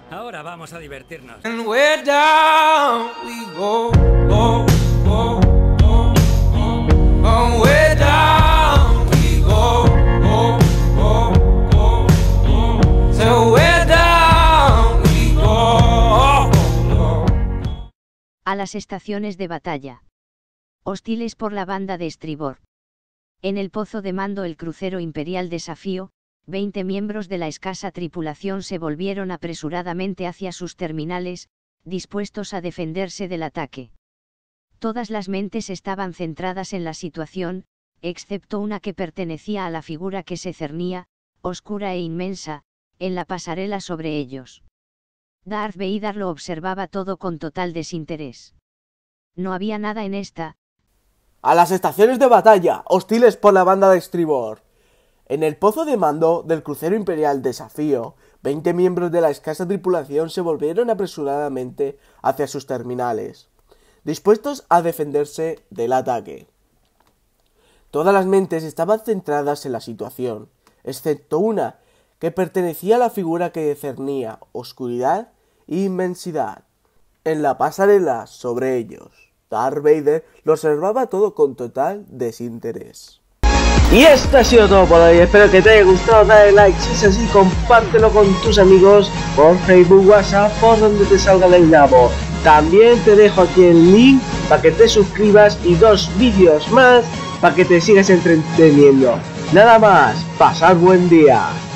Ahora vamos a divertirnos. And we're down we go, go, go, go, go. And we're down we go, go, go, go, go. So we're down we go, go. A las estaciones de batalla. Hostiles por la banda de estribor. En el pozo de mando el crucero imperial Desafío, 20 miembros de la escasa tripulación se volvieron apresuradamente hacia sus terminales, dispuestos a defenderse del ataque. Todas las mentes estaban centradas en la situación, excepto una que pertenecía a la figura que se cernía, oscura e inmensa, en la pasarela sobre ellos. Darth Vader lo observaba todo con total desinterés. No había nada en esta. A las estaciones de batalla, hostiles por la banda de estribor. En el pozo de mando del crucero imperial Desafío, 20 miembros de la escasa tripulación se volvieron apresuradamente hacia sus terminales, dispuestos a defenderse del ataque. Todas las mentes estaban centradas en la situación, excepto una que pertenecía a la figura que cernía oscuridad e inmensidad. En la pasarela sobre ellos, Darth Vader lo observaba todo con total desinterés. Y esto ha sido todo por hoy, espero que te haya gustado, dale like, si es así, compártelo con tus amigos por Facebook, WhatsApp, por donde te salga el enlace. También te dejo aquí el link para que te suscribas y 2 vídeos más para que te sigas entreteniendo. Nada más, pasad buen día.